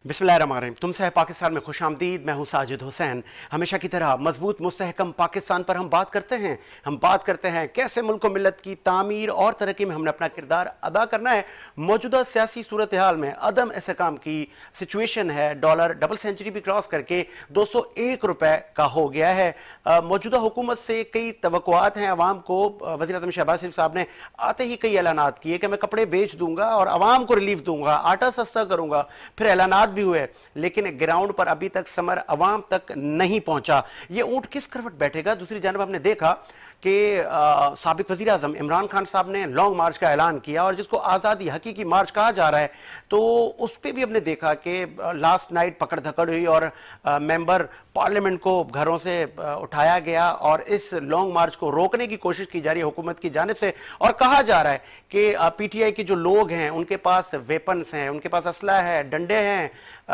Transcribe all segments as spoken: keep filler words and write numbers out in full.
बिस्मिल्लाहिर्रहमानिर्रहीम। तुमसे है पाकिस्तान में खुश आमदीद। मैं हूं साजिद हुसैन। हमेशा की तरह मजबूत मुस्तहकम पाकिस्तान पर हम बात करते हैं। हम बात करते हैं कैसे मुल्क मिल्लत की तामीर और तरक्की में हमने अपना किरदार अदा करना है। मौजूदा सियासी सूरत हाल में अदम इस्तेहकाम की सिचुएशन है। डॉलर डबल सेंचुरी भी क्रॉस करके दो सौ एक रुपए का हो गया है। मौजूदा हुकूमत से कई तवक्कुआत हैं अवाम को। वज़ीर आज़म शहबाज शरीफ साहब ने आते ही कई ऐलानात किए कि मैं कपड़े बेच दूंगा और अवाम को रिलीफ दूंगा, आटा सस्ता करूंगा। फिर ऐलानात भी हुए, लेकिन ग्राउंड पर अभी तक समर अवाम तक नहीं पहुंचा। ये ऊंट किस करवट बैठेगा? दूसरी जानब हमने देखा कि साबिक वज़ीर आज़म इमरान खान साहब ने लॉन्ग मार्च का ऐलान किया और जिसको आज़ादी हकीकी मार्च कहा जा रहा है, तो उस पर भी हमने देखा कि लास्ट नाइट पकड़ धकड़ हुई और मेंबर पार्लियामेंट को घरों से उठाया गया और इस लॉन्ग मार्च को रोकने की कोशिश की जा रही है हुकूमत की जानिब से। और कहा जा रहा है कि पीटीआई के जो लोग हैं उनके पास वेपन्स हैं, उनके पास असला है, डंडे हैं,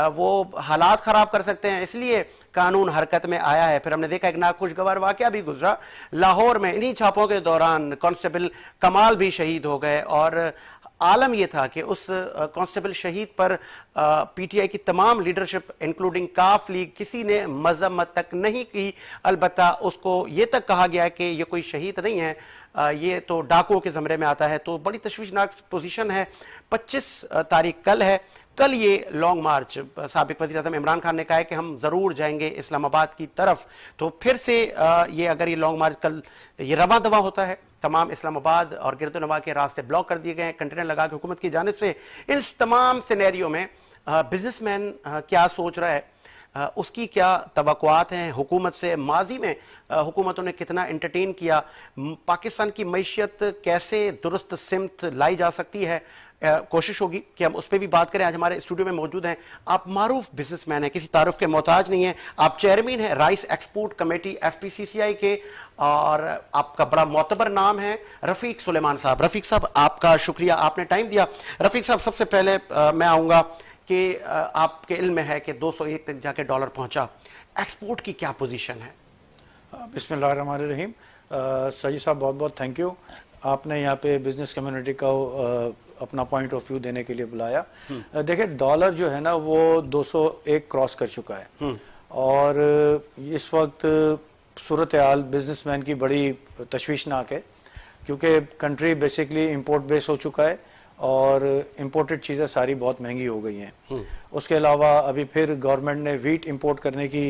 वो हालात खराब कर सकते हैं, इसलिए कानून हरकत में आया है। फिर हमने देखा एक नाखुशगवार वाकया भी गुजरा लाहौर में। इन्हीं छापों के दौरान कांस्टेबल कमाल भी शहीद हो गए और आलम यह था कि उस कांस्टेबल शहीद पर पीटीआई की तमाम लीडरशिप इंक्लूडिंग काफ लीग किसी ने मजम्मत तक नहीं की। अलबत्ता उसको यह तक कहा गया कि यह कोई शहीद नहीं है, ये तो डाकुओं के ज़मरे में आता है। तो बड़ी तशवीशनाक पोजीशन है। पच्चीस तारीख कल है। कल ये लॉन्ग मार्च साबिक वज़ीर आज़म इमरान खान ने कहा है कि हम ज़रूर जाएंगे इस्लामाबाद की तरफ। तो फिर से ये अगर ये लॉन्ग मार्च कल ये रवा दवा होता है, तमाम इस्लामाबाद और गिरदोनवा के रास्ते ब्लॉक कर दिए गए हैं कंटेनर लगा के हुकूमत की जानिब से। इस तमाम सिनेरियो में बिजनेसमैन क्या सोच रहा है, उसकी क्या तवक्कुआत हैं हुकूमत से, माजी में हुकूमतों ने कितना एंटरटेन किया, पाकिस्तान की मैशियत कैसे दुरुस्त सिमत लाई जा सकती है, कोशिश होगी कि हम उस पर भी बात करें। आज हमारे स्टूडियो में मौजूद हैं, आप मारूफ बिजनेसमैन हैं, किसी तारुफ के मोहताज नहीं हैं। आप चेयरमैन हैं राइस एक्सपोर्ट कमेटी एफपीसीसीआई के और आपका बड़ा मोतबर नाम है रफीक सुलेमान साहब। रफीक साहब, आपका शुक्रिया, आपने टाइम दिया। रफीक साहब, सबसे पहले आ, मैं आऊँगा कि आपके इल्म में है कि दो सौ एक तक जाके डॉलर पहुंचा, एक्सपोर्ट की क्या पोजीशन है? बिस्मिल्लाहिर्रहमानिर्रहीम। सजी साहब, बहुत बहुत थैंक यू, आपने यहाँ पे बिजनेस कम्युनिटी का आ, अपना पॉइंट ऑफ व्यू देने के लिए बुलाया। देखिए, डॉलर जो है ना वो दो सौ एक क्रॉस कर चुका है और इस वक्त सूरत हाल बिजनेसमैन की बड़ी तशवीशनाक है, क्योंकि कंट्री बेसिकली इंपोर्ट बेस हो चुका है और इंपोर्टेड चीज़ें सारी बहुत महंगी हो गई हैं। उसके अलावा अभी फिर गवर्नमेंट ने वीट इंपोर्ट करने की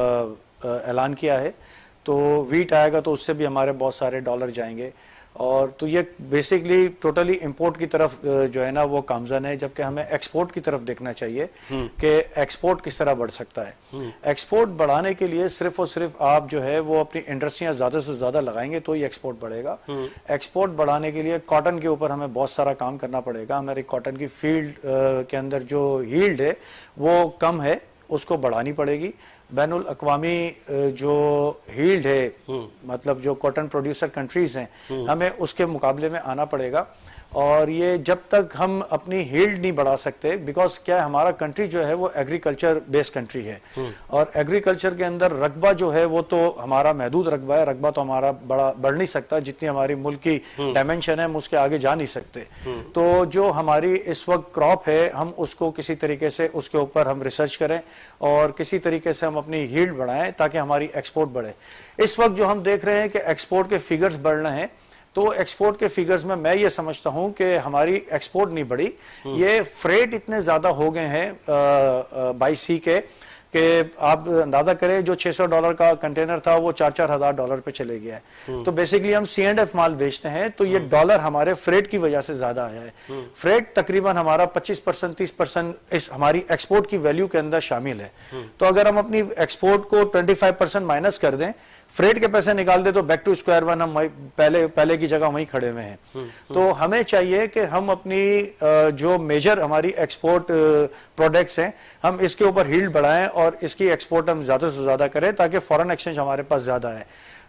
ऐलान किया है, तो वीट आएगा तो उससे भी हमारे बहुत सारे डॉलर जाएंगे। और तो ये बेसिकली टोटली इंपोर्ट की तरफ जो है ना वो कामजन है, जबकि हमें एक्सपोर्ट की तरफ देखना चाहिए कि एक्सपोर्ट किस तरह बढ़ सकता है। एक्सपोर्ट बढ़ाने के लिए सिर्फ और सिर्फ आप जो है वो अपनी इंडस्ट्रियां ज्यादा से ज्यादा लगाएंगे तो ही एक्सपोर्ट बढ़ेगा। एक्सपोर्ट बढ़ाने के लिए कॉटन के ऊपर हमें बहुत सारा काम करना पड़ेगा। हमारी कॉटन की फील्ड के अंदर जो यील्ड है वो कम है, उसको बढ़ानी पड़ेगी। बैनुल अक़वामी जो यील्ड है, मतलब जो कॉटन प्रोड्यूसर कंट्रीज हैं, हमें उसके मुकाबले में आना पड़ेगा। और ये जब तक हम अपनी यील्ड नहीं बढ़ा सकते, बिकॉज क्या है, हमारा कंट्री जो है वो एग्रीकल्चर बेस्ड कंट्री है और एग्रीकल्चर के अंदर रकबा जो है वो तो हमारा महदूद रकबा है। रकबा तो हमारा बड़ा बढ़ नहीं सकता, जितनी हमारी मुल्क की डायमेंशन है हम उसके आगे जा नहीं सकते। तो जो हमारी इस वक्त क्रॉप है, हम उसको किसी तरीके से उसके ऊपर हम रिसर्च करें और किसी तरीके से हम अपनी यील्ड बढ़ाएं ताकि हमारी एक्सपोर्ट बढ़े। इस वक्त जो हम देख रहे हैं कि एक्सपोर्ट के फिगर्स बढ़ रहे हैं, तो एक्सपोर्ट के फिगर्स में मैं ये समझता हूं कि हमारी एक्सपोर्ट नहीं बढ़ी, ये फ्रेट इतने ज्यादा हो गए हैं बाई सी के कि आप अंदाजा करें जो छह सौ डॉलर का कंटेनर था वो चार चार हजार डॉलर पे चले गया है। तो बेसिकली हम सी एंड एफ माल बेचते हैं, तो ये डॉलर हमारे फ्रेट की वजह से ज्यादा आया है। फ्रेट तकरीबन हमारा पच्चीस परसेंट तीस परसेंट इस हमारी एक्सपोर्ट की वैल्यू के अंदर शामिल है। तो अगर हम अपनी एक्सपोर्ट को पच्चीस परसेंट माइनस कर दें, फ्रेट के पैसे निकाल दे, तो बैक टू स्क्वायर वन हम पहले पहले की जगह वहीं खड़े हुए हैं। तो हमें चाहिए कि हम अपनी जो मेजर हमारी एक्सपोर्ट प्रोडक्ट्स हैं, हम इसके ऊपर यील्ड बढ़ाएं और इसकी एक्सपोर्ट हम ज्यादा से ज्यादा करें ताकि फॉरेन एक्सचेंज हमारे पास ज्यादा है।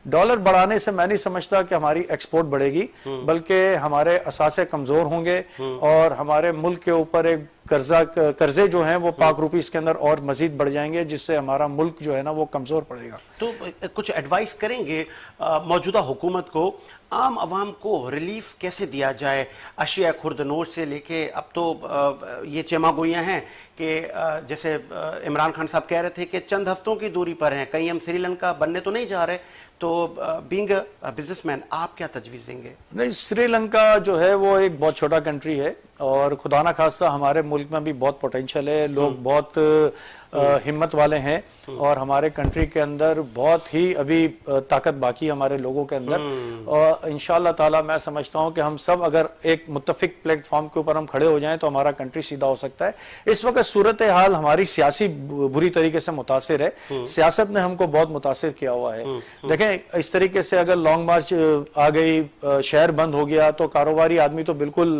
डॉलर बढ़ाने से मैं नहीं समझता कि हमारी एक्सपोर्ट बढ़ेगी, बल्कि हमारे असासे कमजोर होंगे और हमारे मुल्क के ऊपर एक कर्जा कर्जे जो हैं वो पाक रुपीस के अंदर और मजीद बढ़ जाएंगे, जिससे हमारा मुल्क जो है ना वो कमजोर पड़ेगा। तो कुछ एडवाइस करेंगे मौजूदा हुकूमत को, आम आवाम को रिलीफ कैसे दिया जाए? अशिया खुर्दनोश से लेके अब तो आ, ये चेमागोइयां हैं कि जैसे इमरान खान साहब कह रहे थे कि चंद हफ्तों की दूरी पर हैं, कहीं हम श्रीलंका बनने तो नहीं जा रहे। तो बीइंग बिजनेसमैन आप क्या तजवीज़ देंगे? नहीं, श्रीलंका जो है वो एक बहुत छोटा कंट्री है और खुदा ना खास्ता हमारे मुल्क में भी बहुत पोटेंशियल है, लोग बहुत हिम्मत वाले हैं और हमारे कंट्री के अंदर बहुत ही अभी ताकत बाकी है हमारे लोगों के अंदर। और इंशाअल्लाह ताला मैं समझता हूं कि हम सब अगर एक मुत्तफिक प्लेटफॉर्म के ऊपर हम खड़े हो जाएं तो हमारा कंट्री सीधा हो सकता है। इस वक्त सूरत हाल हमारी सियासी बुरी तरीके से मुतासिर है, सियासत ने हमको बहुत मुतासिर किया हुआ है। देखें, इस तरीके से अगर लॉन्ग मार्च आ गई, शहर बंद हो गया तो कारोबारी आदमी तो बिल्कुल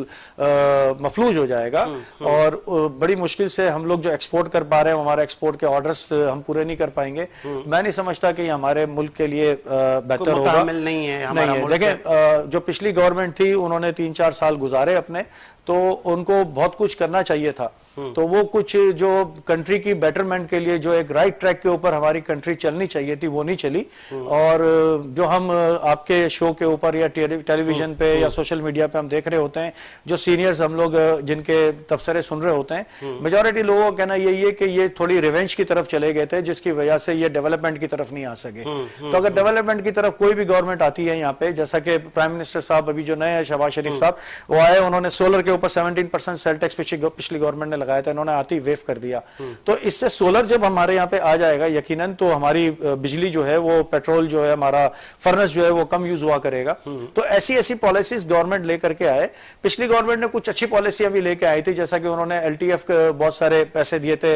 मफलूज हो जाएगा और बड़ी मुश्किल से हम लोग जो एक्सपोर्ट कर पा रहे हैं, हमारे एक्सपोर्ट के ऑर्डर्स हम पूरे नहीं कर पाएंगे। मैं नहीं समझता कि हमारे मुल्क के लिए बेहतर होगा। नहीं है, नहीं है। देखें, जो पिछली गवर्नमेंट थी उन्होंने तीन चार साल गुजारे अपने, तो उनको बहुत कुछ करना चाहिए था। तो वो कुछ जो कंट्री की बेटरमेंट के लिए जो एक राइट ट्रैक के ऊपर हमारी कंट्री चलनी चाहिए थी वो नहीं चली। और जो हम आपके शो के ऊपर या टेलीविजन पे या सोशल मीडिया पे हम देख रहे होते हैं, जो सीनियर्स हम लोग जिनके तबसरे सुन रहे होते हैं, मेजॉरिटी लोगों का कहना यही है कि ये थोड़ी रिवेंज की तरफ चले गए थे, जिसकी वजह से ये डेवलपमेंट की तरफ नहीं आ सके। तो अगर डेवलपमेंट की तरफ कोई भी गवर्नमेंट आती है यहाँ पे, जैसा कि प्राइम मिनिस्टर साहब अभी जो नए हैं शहबाज शरीफ साहब, वो आए, उन्होंने सोलर के ऊपर सेवनटीन परसेंट सेल टैक्स पिछली गवर्नमेंट ने लगाया था, इन्होंने आती वेव कर दिया। तो इससे सोलर जब हमारे यहाँ पे आ जाएगा यकीनन, तो हमारी बिजली जो है वो पेट्रोल जो है हमारा फर्नेस जो है वो कम यूज हुआ करेगा। तो ऐसी ऐसी पॉलिसीज गवर्नमेंट लेकर के आए। पिछली गवर्नमेंट ने कुछ अच्छी पॉलिसियां भी लेके आई थी, जैसा कि उन्होंने एलटीएफ के बहुत सारे पैसे दिए थे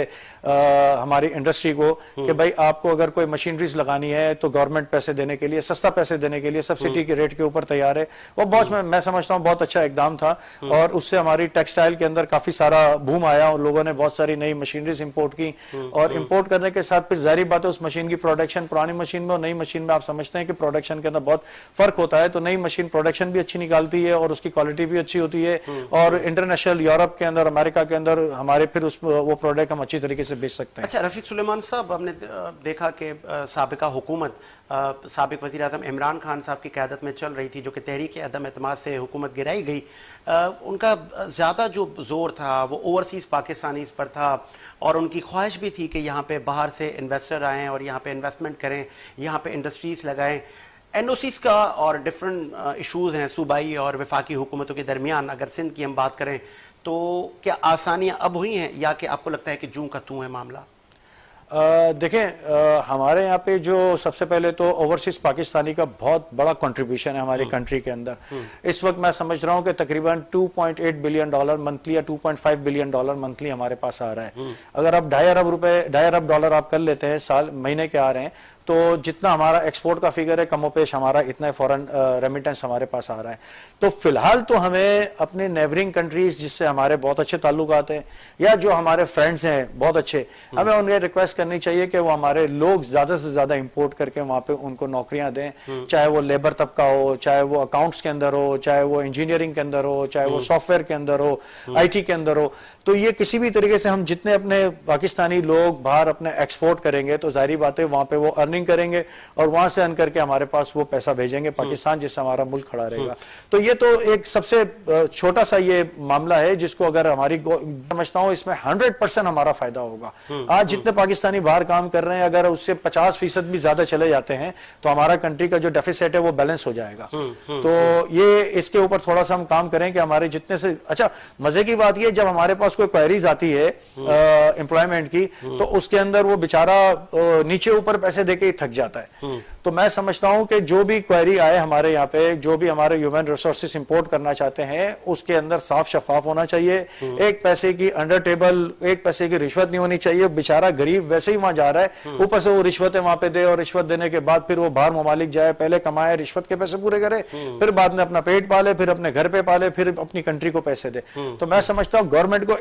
आ, हमारी इंडस्ट्री को कि भाई आपको अगर कोई मशीनरीज लगानी है तो गवर्नमेंट पैसे देने के लिए, सस्ता पैसे देने के लिए सब्सिडी के रेट के ऊपर तैयार है। वो बहुत मैं, मैं समझता हूँ बहुत अच्छा इकदाम था और उससे हमारी टेक्सटाइल के अंदर काफी सारा बूम आया और लोगों ने बहुत सारी नई मशीनरीज इंपोर्ट की। और इंपोर्ट करने के साथ फिर जाहिर बात है उस मशीन की प्रोडक्शन, पुरानी मशीन में और नई मशीन में आप समझते हैं कि प्रोडक्शन के अंदर बहुत फर्क होता है। तो नई मशीन प्रोडक्शन भी अच्छी निकालती है और उसकी क्वालिटी भी अच्छी होती है और इंटरनेशनल यूरोप के अंदर, अमेरिका के अंदर हमारे फिर उस वो प्रोडक्ट हम अच्छी तरीके से बेच सकते हैं। अच्छा रफीक सुलेमान साहब, हमने देखा कि साबिका हुकूमत साबिक वज़ीर आज़म इमरान खान साहब की क़यादत में चल रही थी, जो कि तहरीक अदम एतमाद से हुकूमत गिराई गई। आ, उनका ज़्यादा जो जोर था वो ओवरसीज़ पाकिस्तानीज़ पर था और उनकी ख्वाहिश भी थी कि यहाँ पे बाहर से इन्वेस्टर आएँ और यहाँ पे इन्वेस्टमेंट करें, यहाँ पे इंडस्ट्रीज़ लगाएं। एनओसीज़ का और डिफरेंट इशूज़ हैं सूबाई और वफाकी हुकूमतों के दरमियान। अगर सिंध की हम बात करें तो क्या आसानियाँ अब हुई हैं या कि आपको लगता है कि जूं का तूं है मामला? देखें, हमारे यहाँ पे जो सबसे पहले तो ओवरसीज पाकिस्तानी का बहुत बड़ा कंट्रीब्यूशन है हमारी कंट्री के अंदर। इस वक्त मैं समझ रहा हूँ कि तकरीबन two point eight billion dollar monthly या two point five billion dollar monthly हमारे पास आ रहा है। अगर आप ढाई अरब रुपए ढाई अरब डॉलर आप कर लेते हैं साल महीने के आ रहे हैं, तो जितना हमारा एक्सपोर्ट का फिगर है कमोपेश हमारा इतना फॉरेन रेमिटेंस हमारे पास आ रहा है। तो फिलहाल तो हमें अपने नेबरिंग कंट्रीज जिससे हमारे बहुत अच्छे ताल्लुकात हैं या जो हमारे फ्रेंड्स हैं बहुत अच्छे, हमें उन्हें रिक्वेस्ट करनी चाहिए कि वो हमारे लोग ज्यादा से ज्यादा इंपोर्ट करके वहां पे उनको नौकरियां दें, चाहे वो लेबर तबका हो, चाहे वो अकाउंट्स के अंदर हो, चाहे वो इंजीनियरिंग के अंदर हो, चाहे वो सॉफ्टवेयर के अंदर हो, आईटी के अंदर हो। तो ये किसी भी तरीके से हम जितने अपने पाकिस्तानी लोग बाहर अपने एक्सपोर्ट करेंगे तो जाहिर बात है वहां पे वो अर्निंग करेंगे और वहां से अर्न करके हमारे पास वो पैसा भेजेंगे पाकिस्तान, जिससे हमारा मुल्क खड़ा रहेगा। तो ये तो एक सबसे छोटा सा ये मामला है जिसको अगर हमारी समझता हूं इसमें हंड्रेड परसेंट हमारा फायदा होगा। आज जितने पाकिस्तानी बाहर काम कर रहे हैं अगर उससे पचास फीसद भी ज्यादा चले जाते हैं तो हमारा कंट्री का जो डेफिसिट है वो बैलेंस हो जाएगा। तो ये इसके ऊपर थोड़ा सा हम काम करें कि हमारे जितने से अच्छा मजे की बात ये जब हमारे पास कोई क्वेरीज आती है एम्प्लॉयमेंट की तो उसके अंदर वो बेचारा नीचे ऊपर पैसे देके ही थक जाता है। तो मैं समझता हूं कि जो भी क्वेरी आए हमारे यहाँ पे, जो भी हमारे ह्यूमन रिसोर्सेस इंपोर्ट करना चाहते हैं उसके अंदर साफ शफाफ होना चाहिए। एक पैसे की अंडर टेबल, एक पैसे की रिश्वत नहीं होनी चाहिए। बेचारा गरीब वैसे ही वहां जा रहा है, ऊपर से वो रिश्वतें वहां पे दे और रिश्वत देने के बाद फिर वो बाहर ममालिक जाए, पहले कमाए, रिश्वत के पैसे पूरे करे, फिर बाद में अपना पेट पाले, फिर अपने घर पे पाले, फिर अपनी कंट्री को पैसे दे। तो मैं समझता हूँ गवर्नमेंट को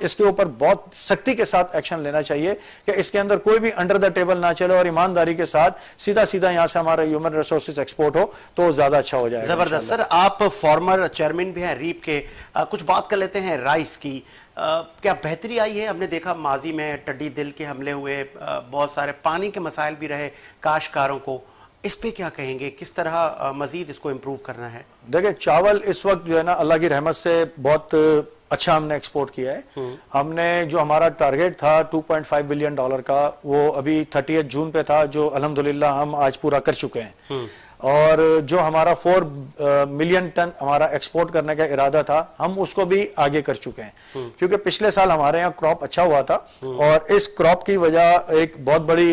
इसके ऊपर बहुत सख्ती के साथ एक्शन लेना चाहिए कि इसके अंदर कोई भी अंडर द टेबल ना चले और ईमानदारी के साथ सीधा सीधा यहां से हमारा ह्यूमन रिसोर्सेज एक्सपोर्ट हो तो ज्यादा अच्छा हो जाएगा। जबरदस्त सर, आप फॉर्मर चेयरमैन भी हैं रीप के, आ, कुछ बात कर लेते हैं राइस की। आ, क्या बेहतरी आई है? हमने देखा माजी में टड्डी दिल के हमले हुए, आ, बहुत सारे पानी के मसाइल भी रहे काश्तकारों को, इस पे क्या कहेंगे? किस तरह मजीद इसको इम्प्रूव करना है? देखिए, चावल इस वक्त जो है ना अल्लाह की रहमत से बहुत अच्छा हमने एक्सपोर्ट किया है। हमने जो हमारा टारगेट था two point five billion dollar का, वो अभी थर्टियथ जून पे था, जो अल्हम्दुलिल्लाह हम आज पूरा कर चुके हैं। और जो हमारा फोर मिलियन टन हमारा एक्सपोर्ट करने का इरादा था, हम उसको भी आगे कर चुके हैं, क्योंकि पिछले साल हमारे यहाँ क्रॉप अच्छा हुआ था और इस क्रॉप की वजह एक बहुत बड़ी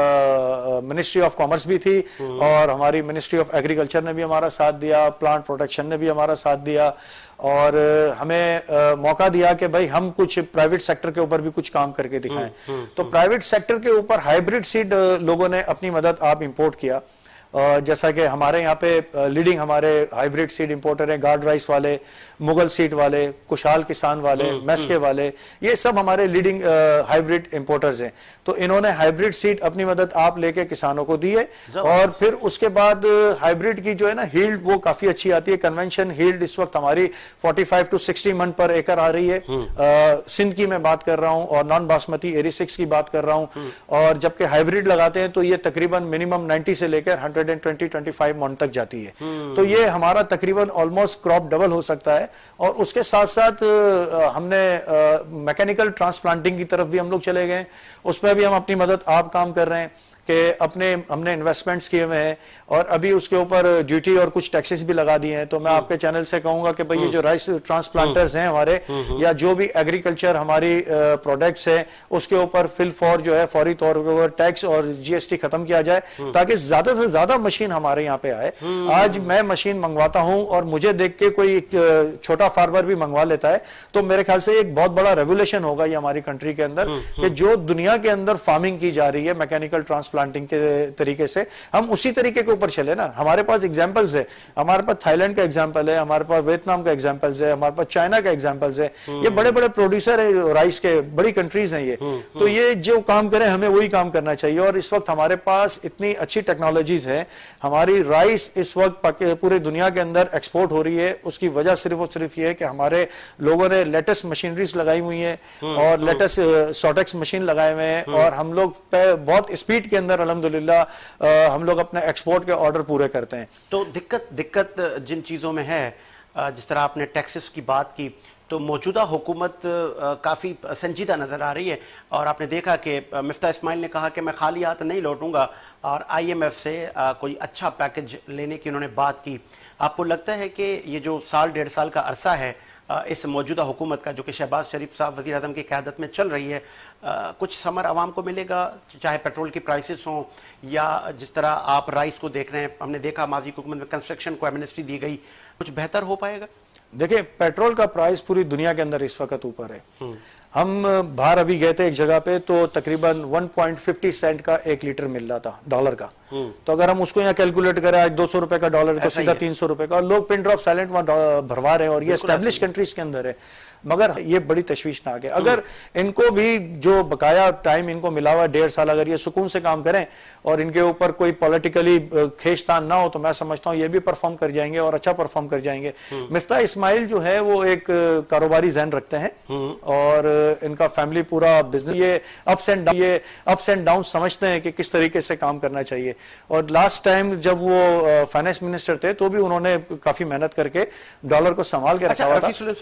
मिनिस्ट्री ऑफ कॉमर्स भी थी और हमारी मिनिस्ट्री ऑफ एग्रीकल्चर ने भी हमारा साथ दिया, प्लांट प्रोटेक्शन ने भी हमारा साथ दिया और हमें आ, मौका दिया कि भाई हम कुछ प्राइवेट सेक्टर के ऊपर भी कुछ काम करके दिखाएं। तो प्राइवेट सेक्टर के ऊपर हाइब्रिड सीड लोगों ने अपनी मदद आप इंपोर्ट किया। जैसा कि हमारे यहाँ पे लीडिंग हमारे हाइब्रिड सीड इंपोर्टर हैं, गार्ड राइस वाले, मुगल सीड वाले, कुशाल किसान वाले, मैस्के वाले, ये सब हमारे लीडिंग हाइब्रिड इंपोर्टर्स हैं। तो इन्होंने हाइब्रिड सीड अपनी मदद आप लेके किसानों को दी है और फिर उसके बाद हाइब्रिड की जो है ना हील्ड वो काफी अच्छी आती है। कन्वेंशन हील्ड इस वक्त हमारी पैंतालीस टू साठ मन पर एकड़ आ रही है। आ, सिंध की मैं बात कर रहा हूँ और नॉन बासमती छियासी की बात कर रहा हूँ, और जबकि हाइब्रिड लगाते हैं तो ये तकरीबन मिनिमम नब्बे से लेकर एक सौ बीस पच्चीस मन तक जाती है। तो ये हमारा तकरीबन ऑलमोस्ट क्रॉप डबल हो सकता है। और उसके साथ साथ हमने मैकेनिकल ट्रांसप्लांटिंग की तरफ भी हम लोग चले गए, उसमें भी हम अपनी मदद आप काम कर रहे हैं कि अपने हमने इन्वेस्टमेंट्स किए हुए हैं और अभी उसके ऊपर ड्यूटी और कुछ टैक्सेस भी लगा दिए हैं। तो मैं आपके चैनल से कहूंगा कि भाई ये जो राइस ट्रांसप्लांटर्स हैं हमारे, या जो भी एग्रीकल्चर हमारी प्रोडक्ट्स हैं, उसके ऊपर फिल फॉर जो है फौरी तौर पर टैक्स और जीएसटी खत्म किया जाए ताकि ज्यादा से ज्यादा मशीन हमारे यहाँ पे आए। आज मैं मशीन मंगवाता हूँ और मुझे देख के कोई छोटा फार्मर भी मंगवा लेता है, तो मेरे ख्याल से एक बहुत बड़ा रेवोल्यूशन होगा ये हमारी कंट्री के अंदर कि जो दुनिया के अंदर फार्मिंग की जा रही है मैकेनिकल ट्रांसप्लांटिंग के तरीके से, हम उसी तरीके के ऊपर चले ना। हमारे पास एग्जांपल्स है, हमारे पास थाईलैंड का एग्जांपल है, हमारे पास वियतनाम का एग्जांपल्स है, हमारे पास चाइना का एग्जांपल्स है। ये बड़े बड़े प्रोड्यूसर है राइस के, बड़ी कंट्रीज हैं ये। तो ये जो काम करें हमें वही काम करना चाहिए। और इस वक्त हमारे पास इतनी अच्छी टेक्नोलॉजीज है, हमारी राइस इस वक्त पूरे दुनिया के अंदर एक्सपोर्ट हो रही है। उसकी वजह सिर्फ और सिर्फ ये है कि हमारे लोगों ने लेटेस्ट मशीनरीज लगाई हुई है और लेटेस्ट सॉटेक्स मशीन लगाए हुए हैं, और हम लोग बहुत स्पीड के अंदर अल्हम्दुलिल्लाह हम लोग अपने एक्सपोर्ट के ऑर्डर पूरे करते हैं। तो दिक्कत दिक्कत जिन चीजों में है, जिस तरह आपने टैक्सेस की बात की, तो मौजूदा हुकूमत काफी संजीदा नजर आ रही है। और आपने देखा कि मिफ्ता इस्माइल ने कहा कि मैं खाली हाथ नहीं लौटूंगा, और आईएमएफ से कोई अच्छा पैकेज लेने की उन्होंने बात की। आपको लगता है कि ये जो साल डेढ़ साल का अरसा है इस मौजूदा हुकूमत का, जो कि शहबाज शरीफ साहब वज़ीर आज़म की क़यादत में चल रही है, आ, कुछ समर आवाम को मिलेगा, चाहे पेट्रोल की प्राइसेस हों या जिस तरह आप राइस को देख रहे हैं? हमने देखा माजी हुकूमत में कंस्ट्रक्शन को एमनेस्टी दी गई, कुछ बेहतर हो पाएगा? देखिए, पेट्रोल का प्राइस पूरी दुनिया के अंदर इस वक्त ऊपर है। हम बाहर अभी गए थे एक जगह पे, तो तकरीबन वन पॉइंट फिफ्टी सेंट का एक लीटर मिल रहा था डॉलर का। तो अगर हम उसको यहाँ कैलकुलेट करें, आज दो सौ रुपए का डॉलर तो सीधा तीन सौ रुपए का, और लोग पिन ड्रॉप साइलेंट वहां भरवा रहे हैं, और ये एस्टेब्लिश कंट्रीज के अंदर है। मगर ये बड़ी तशवीशनाक है। अगर इनको भी जो बकाया टाइम इनको मिला हुआ डेढ़ साल, अगर ये सुकून से काम करें और इनके ऊपर कोई पॉलिटिकली खींचतान ना हो, तो मैं समझता हूँ ये भी परफॉर्म कर जाएंगे और अच्छा परफॉर्म कर जाएंगे। मिफ्ता इस्माइल जो है वो एक कारोबारी ज़हन रखते हैं और इनका फैमिली पूरा बिजनेस, ये अप्स एंड ये अप्स एंड डाउन समझते हैं कि किस तरीके से काम करना चाहिए। और लास्ट टाइम जब वो फाइनेंस मिनिस्टर थे तो भी उन्होंने काफी मेहनत करके डॉलर को संभाल के रखा हुआ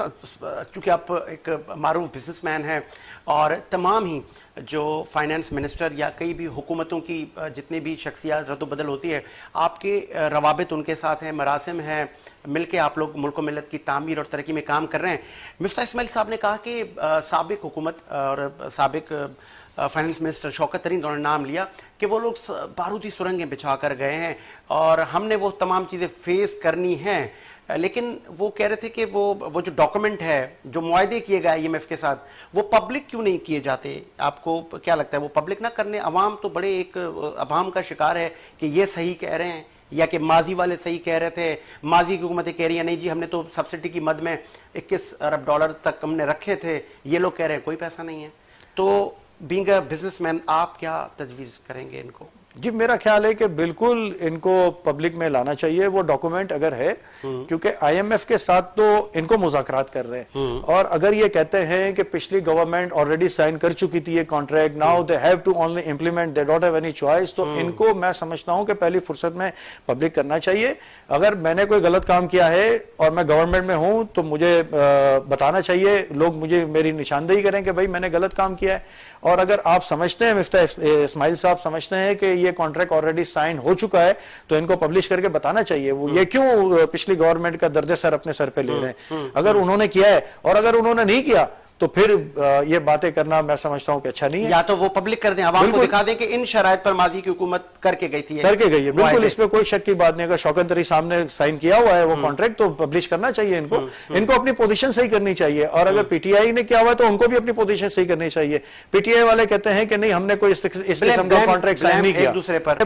था। चूंकि आप एक मारूफ बिजनेसमैन हैं और तमाम ही जो फाइनेंस मिनिस्टर या कई भी हुकूमतों की जितनी भी शख्सियात रद्द-बदल होती है, आपके रवाबित उनके साथ हैं, मरासिम हैं, मिलके आप लोग मुल्क मिल्लत की तामीर और तरक्की में काम कर रहे हैं। मिफ्ता इस्माइल साहब ने कहा कि साबिक हुकूमत और साबिक फाइनेंस मिनिस्टर शौकत तरीन, उन्होंने नाम लिया कि वो लोग बारूदी सुरंगें बिछा कर गए हैं और हमने वो तमाम चीज़ें फेस करनी हैं। लेकिन वो कह रहे थे कि वो वो जो डॉक्यूमेंट है, जो मुआहदे किए गए आईएमएफ के साथ, वो पब्लिक क्यों नहीं किए जाते? आपको क्या लगता है वो पब्लिक ना करने? अवाम तो बड़े एक अभाम का शिकार है कि ये सही कह रहे हैं या कि माजी वाले सही कह रहे थे, माजी की हुकूमतें कह रही है नहीं जी हमने तो सब्सिडी की मद में इक्कीस अरब डॉलर तक हमने रखे थे, ये लोग कह रहे हैं कोई पैसा नहीं है। तो बीइंग अ बिजनेसमैन आप क्या तजवीज़ करेंगे इनको? जी मेरा ख्याल है कि बिल्कुल इनको पब्लिक में लाना चाहिए वो डॉक्यूमेंट अगर है, क्योंकि आईएमएफ के साथ तो इनको मुज़ाकरात कर रहे हैं और अगर ये कहते हैं कि पिछली गवर्नमेंट ऑलरेडी साइन कर चुकी थी ये contract, now they have to only implement, they don't have any choice, तो इनको मैं समझता हूं कि पहली फुर्सत में पब्लिक करना चाहिए। अगर मैंने कोई गलत काम किया है और मैं गवर्नमेंट में हूं तो मुझे बताना चाहिए, लोग मुझे मेरी निशानदेही करें कि भाई मैंने गलत काम किया है। और अगर आप समझते हैं मिस्टर इस्माइल साहब समझते हैं कि ये कॉन्ट्रैक्ट ऑलरेडी साइन हो चुका है तो इनको पब्लिश करके बताना चाहिए। वो ये क्यों पिछली गवर्नमेंट का दर्जा सर अपने सर पे ले रहे हैं? अगर उन्होंने किया है और अगर उन्होंने नहीं किया तो फिर ये बातें करना मैं समझता हूं कि अच्छा नहीं है। या तो वो पब्लिक कर दें, आवाम को दिखा दें कि इन शराइत पर माजी की हुकूमत करके गई थी, करके गई है, बिल्कुल इस पे कोई शक की बात नहीं। अगर शौकत तरी साहब ने साइन किया हुआ है वो कॉन्ट्रैक्ट तो पब्लिश करना चाहिए इनको, इनको अपनी पोजीशन सही करनी चाहिए। और अगर पीटीआई ने किया हुआ है तो उनको भी अपनी पोजीशन सही करनी चाहिए। पीटीआई वाले कहते हैं कि नहीं हमने कोई इस किस्म का कॉन्ट्रैक्ट साइन नहीं किया, दूसरे पर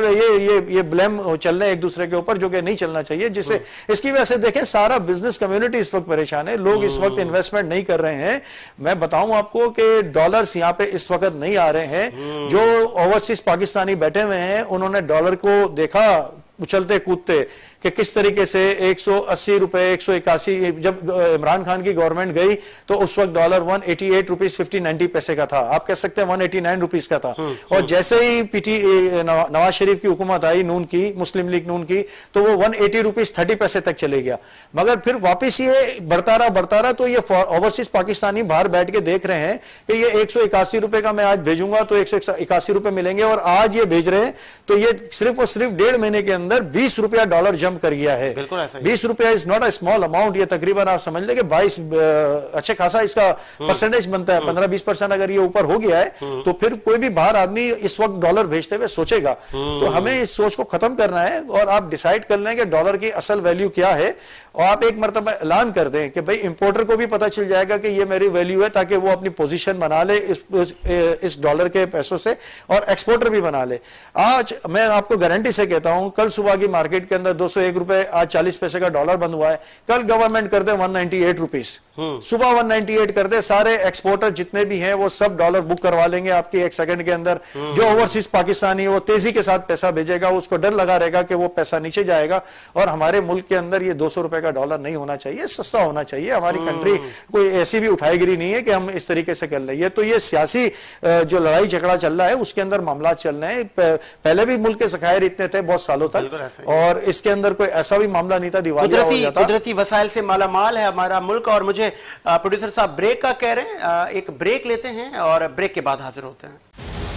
ये ब्लेम चल रहे हैं एक दूसरे के ऊपर, जो कि नहीं चलना चाहिए। जिससे इसकी वजह से देखें सारा बिजनेस कम्युनिटी इस वक्त परेशान है, लोग इस वक्त इन्वेस्टमेंट नहीं कर रहे हैं। मैं बताऊं आपको कि डॉलर्स यहां पे इस वक्त नहीं आ रहे हैं। जो ओवरसीज पाकिस्तानी बैठे हुए हैं उन्होंने डॉलर को देखा उछलते कूदते कि किस तरीके से एक सौ अस्सी रुपए एक सौ इक्यासी, जब इमरान खान की गवर्नमेंट गई तो उस वक्त dollar one eighty eight rupees fifty ninety पैसे का था, आप कह सकते हैं वन एटी नाइन रुपीज का था। और जैसे ही पीटी नवाज शरीफ की हुकूमत आई नून की, मुस्लिम लीग नून की, तो वो वन एटी रुपीज थर्टी पैसे तक चले गया। मगर फिर वापिस ये बढ़ता रहा बढ़ता रहा तो ये ओवरसीज पाकिस्तानी बाहर बैठ के देख रहे हैं कि ये एक सौ इक्यासी रुपए का मैं आज भेजूंगा तो एक सौ इक्यासी रुपए मिलेंगे, और आज ये भेज रहे हैं तो ये सिर्फ और सिर्फ डेढ़ महीने के अंदर बीस रुपया डॉलर जंप कर गया है। बीस रुपया is not a small amount, ये तकरीबन आप समझ ले कि बाईस अच्छे खासा इसका परसेंटेज बनता है। पंद्रह बीस परसेंट अगर ये ऊपर हो गया है तो फिर कोई भी बाहर आदमी इस वक्त डॉलर भेजते हुए सोचेगा। तो हमें इस सोच को खत्म करना है और आप डिसाइड कर लें कि डॉलर की असल वैल्यू क्या है, और आप एक मरतबा ऐलान कर दें कि भाई इंपोर्टर को भी पता चल जाएगा कि ये मेरी वैल्यू है, ताकि वो अपनी पोजीशन बना ले इस, इस, इस डॉलर के पैसों से, और एक्सपोर्टर भी बना ले। आज मैं आपको गारंटी से कहता हूं कल सुबह की मार्केट के अंदर दो सौ एक रुपए आज चालीस पैसे का डॉलर बंद हुआ है, कल गवर्नमेंट कर दे वन नाइन्टी एट रुपीज, सुबह वन नाइन्टी एट कर दे, सारे एक्सपोर्टर जितने भी हैं वो सब डॉलर बुक करवा लेंगे आपकी एक सेकंड के अंदर। जो ओवरसीज पाकिस्तानी है वो तेजी के साथ पैसा भेजेगा, उसको डर लगा रहेगा कि वो पैसा नीचे जाएगा। और हमारे मुल्क के अंदर ये दो सौ रुपए का डॉलर नहीं होना चाहिए, सस्ता होना चाहिए। हमारी कंट्री कोई ऐसी भी उठाईगिरी नहीं है कि हम इस तरीके से कर ले। ये तो ये सियासी जो लड़ाई झगड़ा चल रहा है उसके अंदर मामला चल रहे हैं। पहले भी मुल्क के ज़खायर इतने थे बहुत सालों तक, और इसके अंदर कोई ऐसा भी मामला नहीं था दिवालिया हो जाता। कुदरती वसाइल से माला माल है हमारा मुल्क। और मुझे प्रोड्यूसर साहब ब्रेक का कह रहे हैं, एक ब्रेक लेते हैं और ब्रेक के बाद हाजिर होते हैं।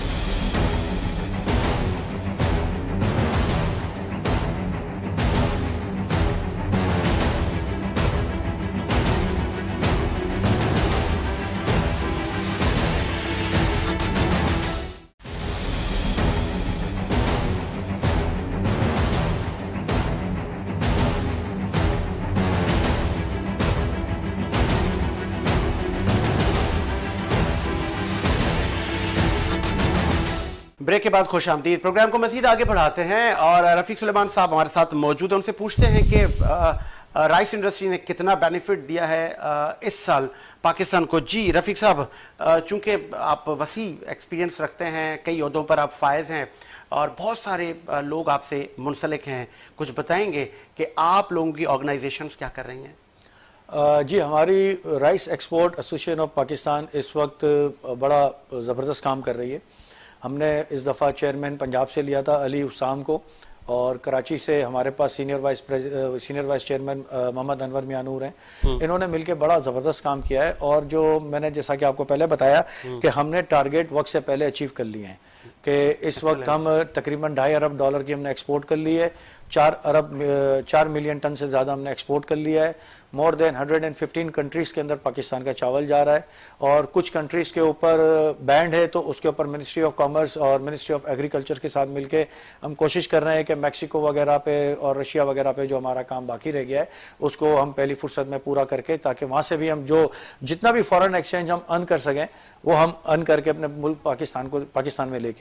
ब्रेक के बाद खुश आमदीद। प्रोग्राम को मजीद आगे बढ़ाते हैं और रफीक सुलेमान साहब हमारे साथ मौजूद हैं। उनसे पूछते हैं कि राइस इंडस्ट्री ने कितना बेनिफिट दिया है आ, इस साल पाकिस्तान को। जी रफीक साहब, चूंकि आप वसी एक्सपीरियंस रखते हैं, कई ओहदों पर आप फायज हैं और बहुत सारे लोग आपसे मुंसलिक हैं, कुछ बताएंगे कि आप लोगों की ऑर्गेनाइजेशंस क्या कर रही हैं? Uh, जी हमारी rice export association of Pakistan इस वक्त बड़ा ज़बरदस्त काम कर रही है। हमने इस दफ़ा चेयरमैन पंजाब से लिया था अली हुसाम को, और कराची से हमारे पास senior vice senior vice chairman Mohammad Anwar Mianoor हैं। इन्होंने मिलकर बड़ा ज़बरदस्त काम किया है। और जो मैंने जैसा कि आपको पहले बताया कि हमने टारगेट वक्त से पहले अचीव कर लिए हैं कि इस वक्त हम तकरीबन ढाई अरब डॉलर की हमने एक्सपोर्ट कर ली है, चार अरब चार मिलियन टन से ज़्यादा हमने एक्सपोर्ट कर लिया है। More than hundred and fifteen countries के अंदर पाकिस्तान का चावल जा रहा है, और कुछ कंट्रीज़ के ऊपर बैंड है तो उसके ऊपर मिनिस्ट्री ऑफ कॉमर्स और मिनिस्ट्री ऑफ एग्रीकल्चर के साथ मिलके हम कोशिश कर रहे हैं कि मैक्सिको वगैरह पे और रशिया वगैरह पे जो हमारा काम बाकी रह गया है उसको हम पहली फुर्सत में पूरा करके, ताकि वहाँ से भी हम जो जितना भी फॉरेन एक्सचेंज हम अर्न कर सकें वो हम अर्न करके अपने मुल्क पाकिस्तान को पाकिस्तान में लेके आएँ।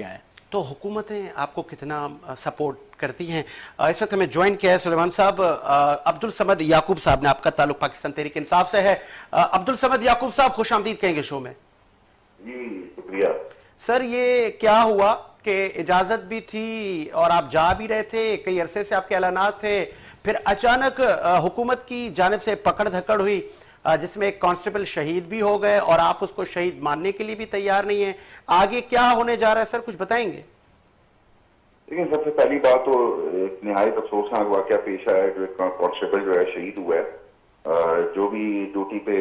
तो हुकूमतें आपको कितना सपोर्ट करती हैं? इस वक्त हमें ज्वाइन किया है सुलेमान साहब, अब्दुल समद याकूब साहब ने, आपका ताल्लुक पाकिस्तान तहरीक इंसाफ से है। अब्दुल समद याकूब साहब, खुश आमदीद कहेंगे शो में। जी शुक्रिया सर, ये क्या हुआ कि इजाजत भी थी और आप जा भी रहे थे, कई अरसे से आपके ऐलानात थे, फिर अचानक हुकूमत की जानिब से पकड़ धकड़ हुई जिसमें एक कांस्टेबल शहीद भी हो गए और आप उसको शहीद मानने के लिए भी तैयार नहीं है। आगे क्या होने जा रहा है सर, कुछ बताएंगे? लेकिन सबसे पहली बात तो एक निहायत अफसोसनाक वाकया पेश आया है, जो एक कांस्टेबल जो है शहीद हुआ है। जो भी ड्यूटी पे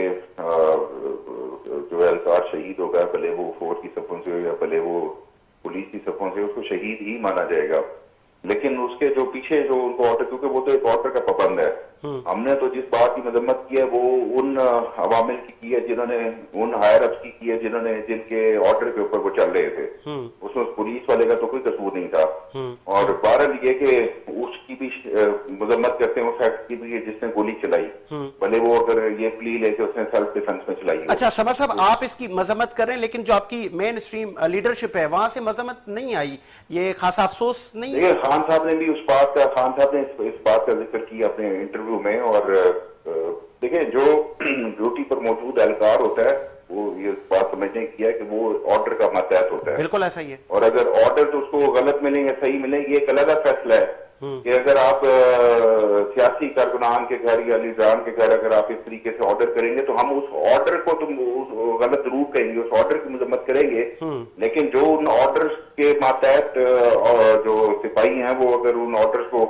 जो एहलकार शहीद हो गया, भले वो फौज की सफों से हो या भले वो पुलिस की सफों से, उसको शहीद ही माना जाएगा। लेकिन उसके जो पीछे जो उनको ऑर्डर, क्योंकि वो तो एक ऑर्डर का पाबंद है, हमने तो जिस बात की मजम्मत की है वो उन अवामिल की की है जिन्होंने, उन हायर अप्स की की है जिन्होंने, जिनके ऑर्डर के ऊपर वो चल रहे थे। उसमें पुलिस वाले का तो कोई कसूर नहीं था। और बहरहाल ये कि उसकी भी मजम्मत करते हैं उस एक्ट की भी जिसने गोली चलाई, भले वो अगर ये प्ली लेके उसने सेल्फ डिफेंस में चलाई। अच्छा समझ साहब, आप इसकी मजम्मत कर रहे हैं, लेकिन जो आपकी मेन स्ट्रीम लीडरशिप है वहां से मजम्मत नहीं आई, ये खासा अफसोस नहीं है? खान साहब ने भी उस बात का खान साहब ने इस, इस बात का जिक्र किया अपने इंटरव्यू में। और देखिए, जो ड्यूटी पर मौजूद एहलकार होता है वो ये बात समझने की है कि वो ऑर्डर का मातहत होता है। बिल्कुल ऐसा ही है। और अगर ऑर्डर तो उसको गलत मिलेंगे सही मिलेंगे, एक अलग फैसला है कि अगर आप सियासी कारकुनान के घर या लीडरान के घर अगर आप इस तरीके से ऑर्डर करेंगे तो हम उस ऑर्डर को तुम गलत जरूर कहेंगे, उस ऑर्डर की मजम्मत करेंगे, लेकिन जो उन ऑर्डर्स के मातहत जो सिपाही हैं वो अगर उन ऑर्डर्स को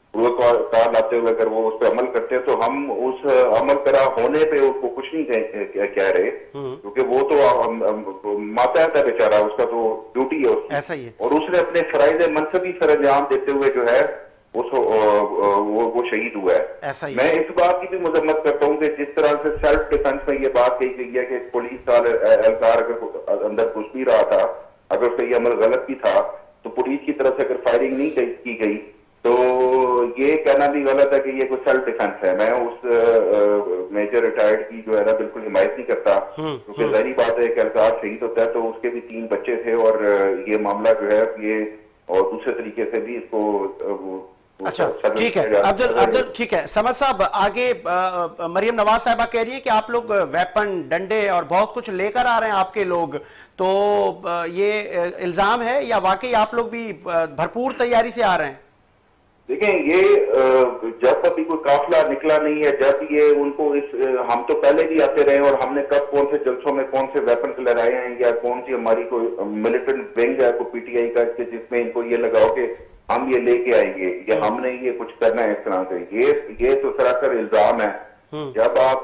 कार लाते हुए अगर वो उस पर अमल करते हैं तो हम उस अमल करा होने पे उसको कुछ नहीं कह, कह रहे, क्योंकि वो तो मातहत है बेचारा, उसका तो ड्यूटी है उसकी। ऐसा ही है। और उसने अपने फराइज मनसबी सर अंजाम देते हुए जो है उस वो, वो शहीद हुआ है। ऐसा ही मैं इस बात की भी मजम्मत करता हूँ कि जिस तरह से सेल्फ डिफेंस में ये बात कही गई है कि पुलिस का एहलकार अगर अंदर घुस भी रहा था, अगर उसका ये अमल गलत भी था, तो पुलिस की तरफ से अगर फायरिंग नहीं की गई तो ये कहना भी गलत है कि ये कोई सेल्फ डिफेंस है। मैं उस मेजर रिटायर्ड की जो है ना बिल्कुल हिमायत नहीं करता, क्योंकि जाहिर बात है कि एहलकार शहीद होता है तो उसके भी तीन बच्चे थे और ये मामला जो है ये और दूसरे तरीके से भी इसको। अच्छा ठीक है अब्दुल अब्दुल ठीक है। समद साहब, आगे आ, मरियम नवाज साहबा कह रही है कि आप लोग वेपन, डंडे और बहुत कुछ लेकर आ रहे हैं आपके लोग, तो आ, ये इल्जाम है या वाकई आप लोग भी भरपूर तैयारी से आ रहे हैं? देखें, ये जब अभी कोई काफिला निकला नहीं है, जब ये उनको इस, हम तो पहले भी आते रहे और हमने कब कौन से जलसों में कौन से वेपन लहराए हैं या कौन सी हमारी कोई मिलिटेंट विंग है कोई पीटीआई का जिसमें इनको ये लगाओ कि हम ये लेके आएंगे या हमने ये कुछ करना है इस तरह से, ये ये तो सरासर इल्जाम है। जब आप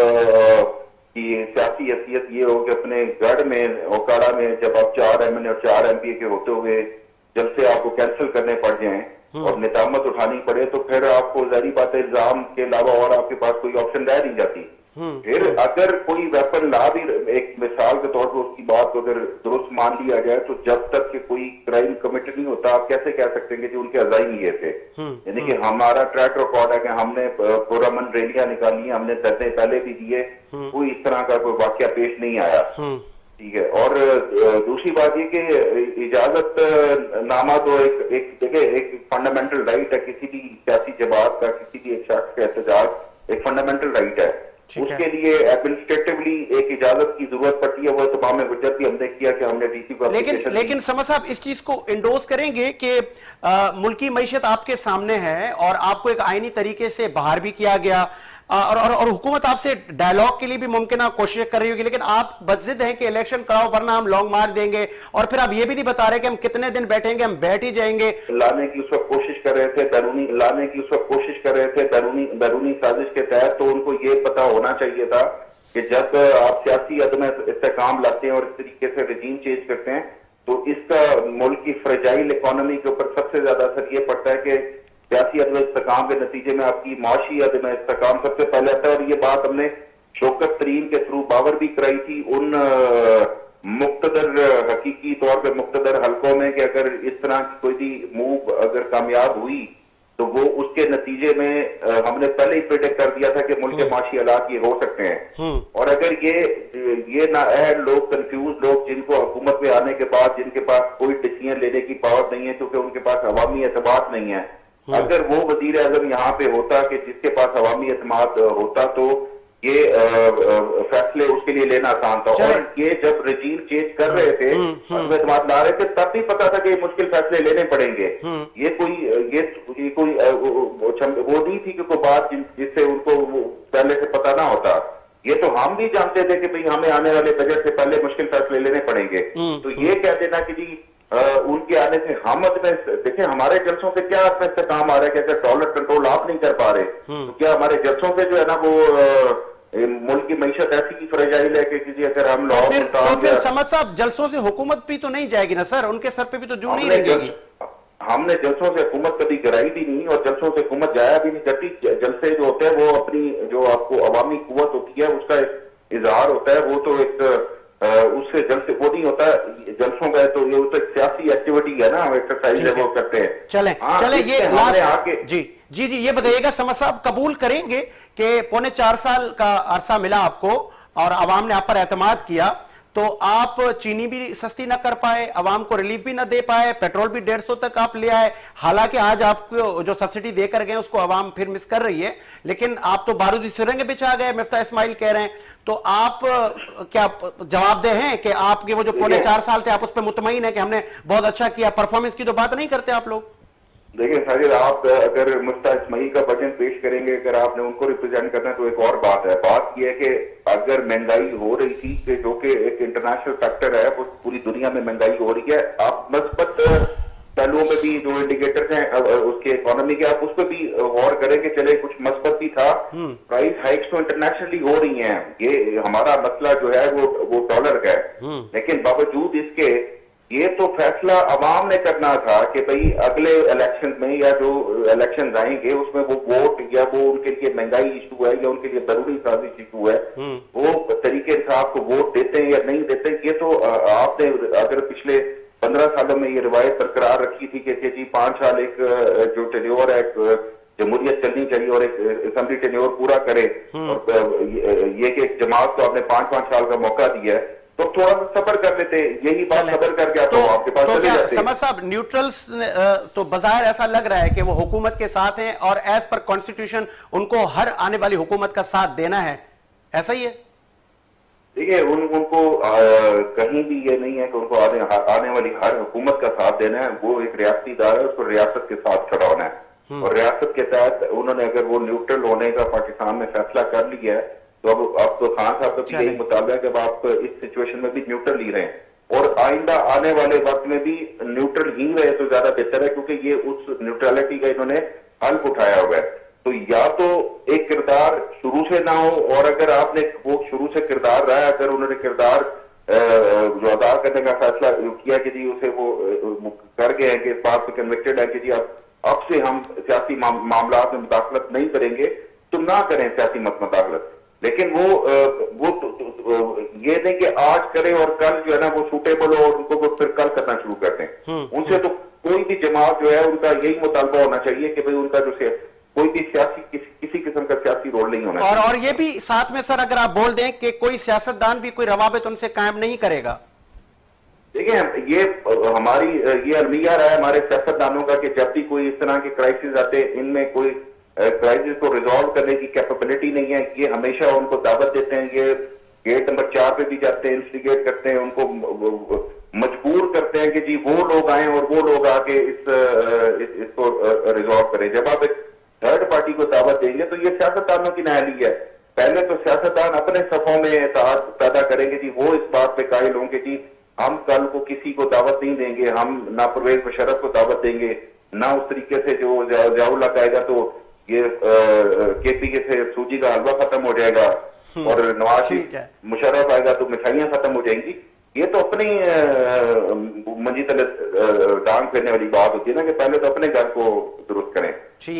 की सियासी हैसियत ये हो कि अपने गढ़ में ओकाड़ा में जब आप चार एम एन ए और चार एम पी ए के होते हुए जब से आपको कैंसिल करने पड़ जाए और नितामत उठानी पड़े, तो फिर आपको जारी बात है इल्जाम के अलावा और आपके पास कोई ऑप्शन रह नहीं जाती। फिर अगर कोई वेपन ला भी, एक मिसाल के तौर पर उसकी बात को अगर दुरुस्त मान लिया जाए, तो जब तक कि कोई क्राइम कमिटेड नहीं होता आप कैसे कह सकते हैं कि उनके अजाइम ये थे। यानी कि हमारा ट्रैक रिकॉर्ड है कि हमने पुरअमन रैलियां निकाली, हमने दर्जे पहले भी दिए, कोई इस तरह का कोई वाकया पेश नहीं आया। ठीक है। और दूसरी बात ये कि इजाजत नामा तो एक एक देखिए एक फंडामेंटल राइट है किसी भी सियासी जमात का, किसी भी एक शख्स का एहतजाज एक फंडामेंटल राइट है। उसके लिए एडमिनिस्ट्रेटिवली एक इजाजत की जरूरत पड़ती है, वो तमाम गुजर भी हमने किया कि हमने डीसी को। लेकिन लेकिन समझ साहब इस चीज को इंडोर्स करेंगे कि मुल्की मईशत आपके सामने है और आपको एक आईनी तरीके से बाहर भी किया गया और और, और हुकूमत आपसे डायलॉग के लिए भी मुमकिन कोशिश कर रही होगी, लेकिन आप बदजिद हैं कि इलेक्शन कराओ वरना हम लॉन्ग मार्च देंगे, और फिर आप ये भी नहीं बता रहे कि हम कितने दिन बैठेंगे, हम बैठ ही जाएंगे। लाने की उस वक्त कोशिश कर रहे थे, बैरूनी लाने की उस वक्त कोशिश कर रहे थे बैरूनी बैरूनी साजिश के तहत, तो उनको ये पता होना चाहिए था कि जब आप सियासी अदम इस्तेकाम लाते हैं और इस तरीके से रजीम चेंज करते हैं तो इसका मुल्क की फ्रेजाइल इकोनॉमी के ऊपर सबसे ज्यादा असर ये पड़ता है कि सियासी अदम इस्तेकाम के नतीजे में आपकी माशी अदम इस्तेकाम सबसे पहले आता है। और ये बात हमने शौकत तरीन के थ्रू बावर भी कराई थी उन मुक्तदर हकीकी तौर पर मुक्तदर हलकों में कि अगर इस तरह की कोई भी मूव अगर कामयाब हुई तो वो उसके नतीजे में आ, हमने पहले ही प्रेडिक्ट कर दिया था कि मुल्क के माशी हालात ये हो सकते हैं। और अगर ये ये नाअहल लोग, कंफ्यूज लोग, जिनको हुकूमत में आने के बाद जिनके पास कोई डिसीजन लेने की पावर नहीं है क्योंकि उनके पास अवामी एतमाद नहीं है, अगर वो वजीर आजम यहाँ पे होता कि जिसके पास अवामी एतमाद होता तो ये आ, आ, फैसले उसके लिए लेना आसान था। और ये जब रजीम चेंज कर रहे थे, एतमाद ला रहे थे, तब भी पता था कि ये मुश्किल फैसले लेने पड़ेंगे। ये कोई ये, ये कोई वो नहीं थी कि कोई बात जिससे उनको पहले से पता ना होता। ये तो हम भी जानते थे कि भाई हमें आने वाले बजट से पहले मुश्किल फैसले लेने पड़ेंगे। तो ये कह देना कि जी आ, उनके आने से हम देखें हमारे जलसों से क्या अपने से काम आ रहा है कि अगर डॉलर कंट्रोल आप नहीं कर पा रहे तो क्या हमारे जलसों से जो है ना वो मुल्क की मईशत ऐसी की फ्रेजाइल है कि किसी अगर हम लॉ फिर, तो फिर समझ साहब जलसों से हुकूमत भी तो नहीं जाएगी ना सर, उनके सर पे भी तो जू नहीं रहेगी। हमने जलसों से हुकूमत कभी कराई भी नहीं और जलसों से हुकूमत जाया भी नहीं करती। जलसे जो होते हैं वो अपनी जो आपको अवामी कुव्वत होती है उसका इजहार होता है, वो तो एक आ, उससे जलसे वो नहीं होता जलसों का, तो ये तो एक सियासी एक्टिविटी है ना, एक्सरसाइज है वो करते हैं। चले हाँ, चले ये लास्ट आके जी जी जी ये बताइएगा समझ साहब, कबूल करेंगे कि पौने चार साल का अरसा मिला आपको और अवाम ने आप पर एतमाद किया, तो आप चीनी भी सस्ती ना कर पाए, अवाम को रिलीफ भी ना दे पाए, पेट्रोल भी डेढ़ सौ तक आप ले आए, हालांकि आज आपको जो सब्सिडी देकर गए उसको अवाम फिर मिस कर रही है, लेकिन आप तो बारूदी सिरंगे बिछा गए, मिफ्ता इस्माइल कह रहे हैं। तो आप क्या जवाबदेह हैं कि आपके वो जो पौने चार साल थे आप उस पर मुतमईन है कि हमने बहुत अच्छा किया? परफॉर्मेंस की तो बात नहीं करते आप लोग। देखिए साजिद, आप अगर मुफ्ता इस्माइल का बजट पेश करेंगे, अगर आपने उनको रिप्रेजेंट करना है तो एक और बात है। बात यह है कि अगर महंगाई हो रही थी कि जो कि एक इंटरनेशनल फैक्टर है, वो पूरी दुनिया में महंगाई हो रही है, आप मस्बत पहलुओं में भी जो इंडिकेटर्स हैं उसके इकोनॉमी के, आप उस पर भी गौर करेंगे। चले कुछ मस्बत भी था, प्राइस हाइक्स तो इंटरनेशनली हो रही हैं, ये हमारा मसला जो है वो वो डॉलर का है, लेकिन बावजूद इसके ये तो फैसला अवाम ने करना था कि भाई अगले इलेक्शन में या जो इलेक्शन आएंगे उसमें वो वोट या वो उनके लिए महंगाई इशू है या उनके लिए जरूरी साजिश इशू है, वो तरीके से आपको वोट देते हैं या नहीं देते। ये तो आपने अगर पिछले पंद्रह सालों में ये रिवायत बरकरार रखी थी कि जी पांच साल एक जो टेन्योर है जमहूरियत चलनी चाहिए और एक असेंबली टेन्योर पूरा करे, और ये कि एक जमात को आपने पांच पांच साल का मौका दिया है, तो थोड़ा सा सबर कर लेते। यही बात सबर करके आप तो, आपके पास तो चले जाते। समझ साहब, न्यूट्रल्स तो बाज़ाहिर ऐसा लग रहा है कि वो हुकूमत के साथ हैं और एज पर कॉन्स्टिट्यूशन उनको हर आने वाली हुकूमत का साथ देना है, ऐसा ही है? देखिए उन, उनको आ, कहीं भी ये नहीं है कि उनको आने, आने वाली हर हुकूमत का साथ देना है। वो एक रियासती इदारा है, उसको रियासत के साथ खड़ा होना है और रियासत के तहत उन्होंने अगर वो न्यूट्रल होने का पाकिस्तान में फैसला कर लिया है तो अब अब तो खान साहब का यही मुताबिक है कि अब आप इस सिचुएशन में भी न्यूट्रल ही रहे और आइंदा आने वाले वक्त में भी न्यूट्रल ही रहे तो ज्यादा बेहतर है, क्योंकि ये उस न्यूट्रलिटी का इन्होंने हल्फ उठाया हुआ है। तो या तो एक किरदार शुरू से ना हो, और अगर आपने वो शुरू से किरदार रहा है, अगर उन्होंने किरदार जो अदा करने का फैसला किया कि जी उसे वो कर गए हैं कि इस बात पे कन्विक्टेड है कि जी अब अब से हम सियासी मामला में मुदाखलत नहीं करेंगे, तो ना करें सियासी मुदाखलत। लेकिन वो वो तो, तो, तो, ये नहीं कि आज करें और कल जो है ना वो सूटेबल हो और उनको वो फिर कल करना शुरू कर दें। उनसे तो कोई भी जमात जो है उनका यही मुतालबा होना चाहिए कि भाई उनका जो से कोई भी सियासी किसी, किसी किस्म का सियासी रोल नहीं होना और चाहिए। और ये भी साथ में सर अगर आप बोल दें कि कोई सियासतदान भी कोई रवाबित उनसे कायम नहीं करेगा। देखिए ये हमारी ये अलमिया रहा है हमारे सियासतदानों का कि जब भी कोई इस तरह के क्राइसिस आते हैं, इनमें कोई क्राइसिस को रिजॉल्व करने की कैपेबिलिटी नहीं है, ये हमेशा उनको दावत देते हैं, ये गेट नंबर चार पे भी जाते हैं, इंस्टिगेट करते हैं, उनको मजबूर करते हैं कि जी वो लोग आए और वो लोग आके इस, इस इसको रिजॉल्व करें। जब आप एक थर्ड पार्टी को दावत देंगे तो ये सियासतदानों की नाअहली है। पहले तो सियासतदान अपने सफों में एतहाद पैदा करेंगे जी, वो इस बात पे कायल होंगे जी हम कल को किसी को दावत नहीं देंगे, हम ना परवेज मुशर्रफ को दावत देंगे, ना उस तरीके से जो जाउल लगाएगा तो ये केपी से सूजी का हलवा खत्म हो जाएगा और नवाज मुशर्रफ आएगा तो मिठाइयां खत्म हो जाएंगी। ये तो अपनी मंजी तले डांग फेरने वाली बात होती है ना कि पहले तो अपने घर को दुरुस्त करें। ठीक है,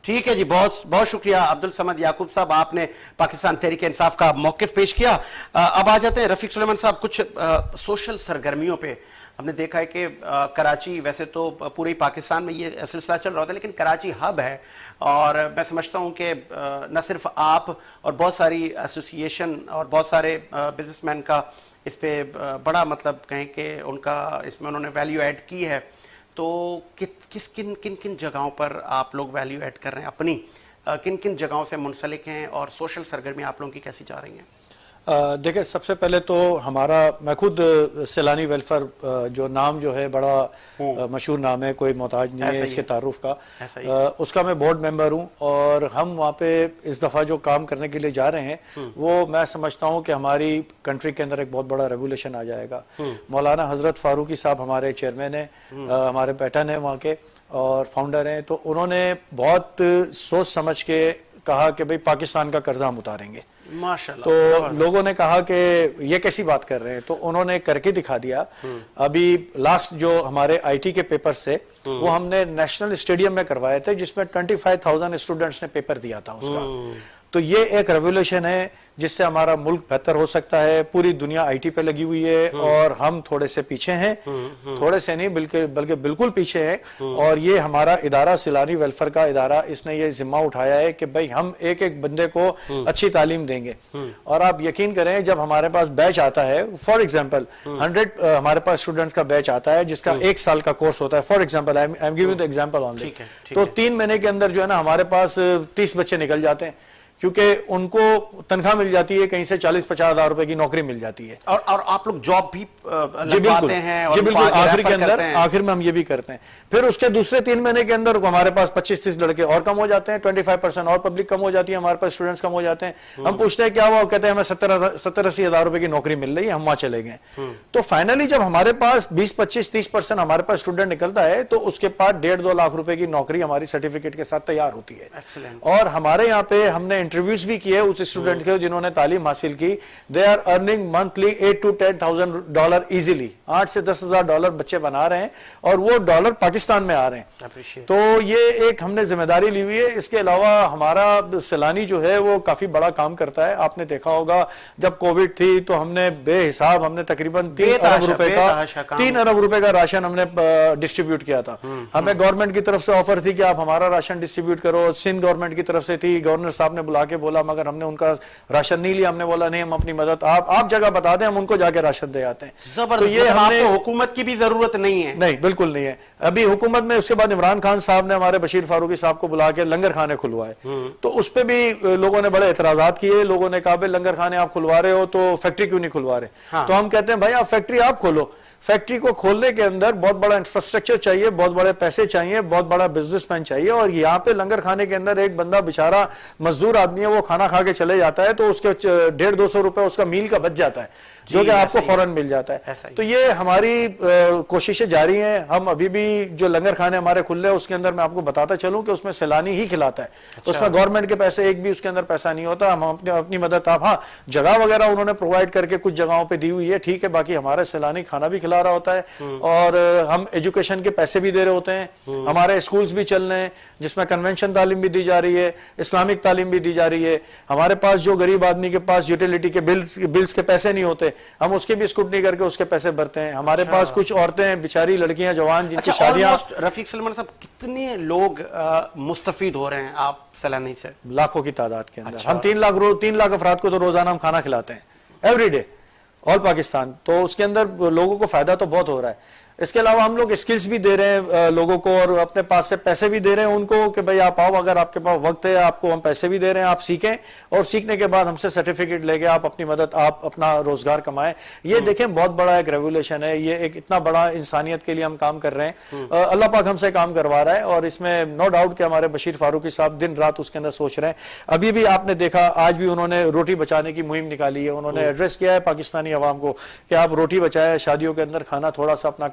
ठीक है जी, बहुत बहुत शुक्रिया अब्दुल समद याकूब साहब, आपने पाकिस्तान तहरीक इंसाफ का मौकिफ पेश किया। अब आ जाते हैं रफीक सुलेमान साहब, कुछ आ, सोशल सरगर्मियों पे। हमने देखा है कि आ, कराची, वैसे तो पूरे पाकिस्तान में ये सिलसिला चल रहा था, लेकिन कराची हब है और मैं समझता हूं कि न सिर्फ आप और बहुत सारी एसोसिएशन और बहुत सारे बिजनेसमैन का इस पे बड़ा मतलब कहें कि उनका इसमें उन्होंने वैल्यू ऐड की है। तो कि, किस किन किन किन जगहों पर आप लोग वैल्यू ऐड कर रहे हैं अपनी, किन किन जगहों से मुंसलिक हैं और सोशल सरगर्मी आप लोगों की कैसी जा रही हैं? देखिए, सबसे पहले तो हमारा, मैं खुद सैलानी वेलफेयर जो नाम जो है बड़ा मशहूर नाम है, कोई मोहताज नहीं है इसके तारुफ का, आ, उसका मैं बोर्ड मेंबर हूं और हम वहाँ पे इस दफ़ा जो काम करने के लिए जा रहे हैं वो मैं समझता हूं कि हमारी कंट्री के अंदर एक बहुत बड़ा रेवोल्यूशन आ जाएगा। मौलाना हजरत फारूकी साहब हमारे चेयरमैन हैं, हमारे पैटर्न हैं वहाँ के और फाउंडर हैं, तो उन्होंने बहुत सोच समझ के कहा कि भाई पाकिस्तान का कर्जा हम उतारेंगे। माशाल्लाह। तो लोगों ने कहा कि ये कैसी बात कर रहे हैं, तो उन्होंने करके दिखा दिया। अभी लास्ट जो हमारे आईटी के पेपर्स थे वो हमने नेशनल स्टेडियम में करवाए थे, जिसमें पच्चीस हज़ार स्टूडेंट्स ने पेपर दिया था उसका। तो ये एक रेवोल्यूशन है जिससे हमारा मुल्क बेहतर हो सकता है। पूरी दुनिया आईटी पे लगी हुई है और हम थोड़े से पीछे हैं, थोड़े से नहीं बल्कि बल्कि बिल्कुल पीछे हैं। और ये हमारा इदारा सैलानी वेलफेयर का इदारा, इसने ये जिम्मा उठाया है कि भाई हम एक एक बंदे को अच्छी तालीम देंगे। और आप यकीन करें, जब हमारे पास बैच आता है, फॉर एग्जाम्पल हंड्रेड हमारे पास स्टूडेंट्स का बैच आता है जिसका एक साल का कोर्स होता है। For example I am giving the example only. तो तीन महीने के अंदर जो है ना हमारे पास तीस बच्चे निकल जाते हैं, क्योंकि उनको तनख्वाह मिल जाती है, कहीं से चालीस पचास हजार रुपए की नौकरी मिल जाती है। और और आप लोग जॉब भी जी बिल्कुल हैं और जी बिल्कुल आखिर के अंदर आखिर में हम ये भी करते हैं। फिर उसके दूसरे तीन महीने के अंदर हमारे पास पच्चीस तीस लड़के और कम हो जाते हैं, पच्चीस परसेंट और पब्लिक कम हो जाती है, हमारे पास स्टूडेंट्स कम हो जाते हैं। हम पूछते हैं क्या हुआ, कहते हैं हमें सत्तर सत्तर अस्सी हजार रुपए की नौकरी मिल रही है, हम वहां चले गए। तो फाइनली जब हमारे पास बीस पच्चीस तीस परसेंट हमारे पास स्टूडेंट निकलता है तो उसके पास डेढ़ दो लाख रुपए की नौकरी हमारी सर्टिफिकेट के साथ तैयार होती है। और हमारे यहाँ पे हमने इंटरव्यूज भी किए उस स्टूडेंट के जिन्होंने तालीम हासिल की। They are earning monthly eight to ten thousand dollar easily, आठ से दस हजार डॉलर बच्चे बना रहे हैं और वो डॉलर पाकिस्तान में आ रहे हैं। तो ये एक हमने जिम्मेदारी ली हुई है। इसके अलावा हमारा सैलानी जो है वो काफी बड़ा काम करता है। आपने देखा होगा जब कोविड थी तो हमने बेहिसाब हमने तकरीबन तीन अरब रुपए का तीन अरब रुपए का राशन हमने डिस्ट्रीब्यूट किया था। हमें गवर्नमेंट की तरफ से ऑफर थी कि आप हमारा राशन डिस्ट्रीब्यूट करो, सिंध गवर्नमेंट की तरफ से थी, गवर्नर साहब ने बुला के बोला, मगर हमने उनका राशन नहीं लिया। हमने बोला नहीं, हम अपनी मदद आप आप जगह बता दें, हम उनको जाके राशन दे आते हैं। तो ये हमने हुकूमत की भी जरूरत नहीं है। नहीं, बिल्कुल नहीं है। अभी हुकूमत में उसके बाद इमरान खान साहब ने हमारे बशीर फारूकी साहब को बुला के लंगर खाने खुलवाए, तो उस पर भी लोगों ने बड़े एतराजात किए। लोगों ने कहा लंगर खाने आप खुलवा रहे हो तो फैक्ट्री क्यों नहीं खुलवा रहे? हाँ। तो हम कहते हैं भाई आप फैक्ट्री आप खोलो। फैक्ट्री को खोलने के अंदर बहुत बड़ा इंफ्रास्ट्रक्चर चाहिए, बहुत बड़े पैसे चाहिए, बहुत बड़ा बिजनेसमैन चाहिए। और यहाँ पे लंगर खाने के अंदर एक बंदा बेचारा मजदूर आदमी है, वो खाना खा के चले जाता है तो उसके डेढ़ दो सौ रुपए उसका मील का बच जाता है, जो कि आपको फौरन मिल जाता है। तो ये हमारी कोशिशें जारी हैं। हम अभी भी जो लंगर खाने हमारे खुले हैं उसके अंदर मैं आपको बताता चलूं कि उसमें सैलानी ही खिलाता है। अच्छा। उसमें गवर्नमेंट के पैसे एक भी उसके अंदर पैसा नहीं होता। हम अपनी अपनी मदद आप, हाँ जगह वगैरह उन्होंने प्रोवाइड करके कुछ जगहों पे दी हुई है, ठीक है, बाकी हमारे सैलानी खाना भी खिला रहा होता है और हम एजुकेशन के पैसे भी दे रहे होते हैं। हमारे स्कूल्स भी चल रहे हैं जिसमें कन्वेंशन तालीम भी दी जा रही है, इस्लामिक तालीम भी दी जा रही है। हमारे पास जो गरीब आदमी के पास यूटिलिटी के बिल्स बिल्स के पैसे नहीं होते, हम उसकी भी स्क्रूटनी करके उसके पैसे भरते हैं। हमारे पास कुछ औरतें बेचारी लड़कियां जवान जिनकी अच्छा, शादियां। रफीक सुलेमान साहब, कितने लोग मुस्तफीद हो रहे हैं आप सैलानी से? लाखों की तादाद के अंदर। अच्छा। हम तीन लाख रोज तीन लाख अफराद को तो रोजाना हम खाना खिलाते हैं एवरी डे ऑल पाकिस्तान। तो उसके अंदर लोगों को फायदा तो बहुत हो रहा है। इसके अलावा हम लोग स्किल्स भी दे रहे हैं लोगों को और अपने पास से पैसे भी दे रहे हैं उनको कि भाई आप आओ, अगर आपके पास वक्त है आपको हम पैसे भी दे रहे हैं, आप सीखें और सीखने के बाद हमसे सर्टिफिकेट लेके आप अपनी मदद आप अपना रोजगार कमाएं। ये देखें बहुत बड़ा एक रेवोल्यूशन है, ये एक इतना बड़ा इंसानियत के लिए हम काम कर रहे हैं। अल्लाह पाक हमसे काम करवा रहा है और इसमें नो डाउट कि हमारे बशीर फारूकी साहब दिन रात उसके अंदर सोच रहे हैं। अभी भी आपने देखा आज भी उन्होंने रोटी बचाने की मुहिम निकाली है। उन्होंने एड्रेस किया है पाकिस्तानी अवाम को कि आप रोटी बचाएं, शादियों के अंदर खाना थोड़ा सा अपना कम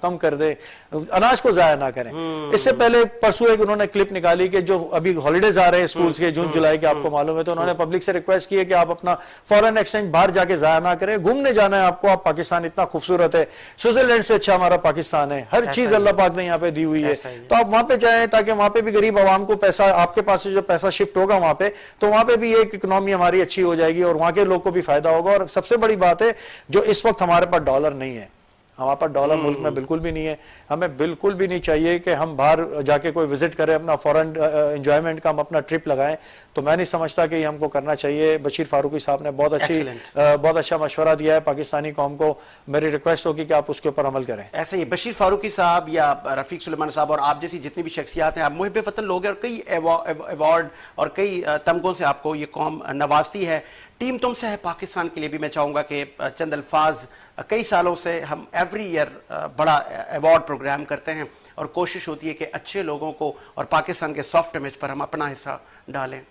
कम कर दे, अनाज को जाया ना करें। इससे पहले परसों एक उन्होंने क्लिप निकाली कि जो अभी हॉलीडेज आ रहे हैं स्कूल्स के जून जुलाई के, आपको मालूम है, तो उन्होंने पब्लिक से रिक्वेस्ट की है कि आप अपना फॉरेन एक्सचेंज बाहर जाके जाया ना करें, घूमने जाना है आपको, आप पाकिस्तान इतना खूबसूरत है, स्विट्जरलैंड से अच्छा हमारा पाकिस्तान है, हर चीज अल्लाह पाक ने यहाँ पे दी हुई है, तो आप वहां पे जाएं ताकि वहां पे भी गरीब आवाम को पैसा, आपके पास से जो पैसा शिफ्ट होगा वहां पे, तो वहां पे भी एक इकोनॉमी हमारी अच्छी हो जाएगी और वहां के लोग को भी फायदा होगा। और सबसे बड़ी बात है, जो इस वक्त हमारे पास डॉलर नहीं है, हमारे पास डॉलर मुल्क में बिल्कुल भी नहीं है, हमें बिल्कुल भी नहीं चाहिए कि हम बाहर जाके कोई विजिट करें, अपना फॉरेन एंजॉयमेंट का हम अपना ट्रिप लगाएं, तो मैं नहीं समझता कि हमको करना चाहिए। बशीर फारूकी साहब ने बहुत अच्छी बहुत अच्छा मशवरा दिया है पाकिस्तानी कौम को, मेरी रिक्वेस्ट होगी कि आप उसके ऊपर अमल करें। ऐसे ही बशीर फारूकी साहब या रफीक सुलेमान साहब और आप जैसी जितनी भी शख्सियात हैं, आप मुहिब वतन लोग हैं और कई अवार्ड और कई तमगों से आपको ये कौम नवाजती है। टीम तुमसे है पाकिस्तान के लिए भी मैं चाहूंगा कि चंद अल्फाज, कई सालों से हम एवरी ईयर बड़ा अवार्ड प्रोग्राम करते हैं और कोशिश होती है कि अच्छे लोगों को और पाकिस्तान के सॉफ्ट इमेज पर हम अपना हिस्सा डालें,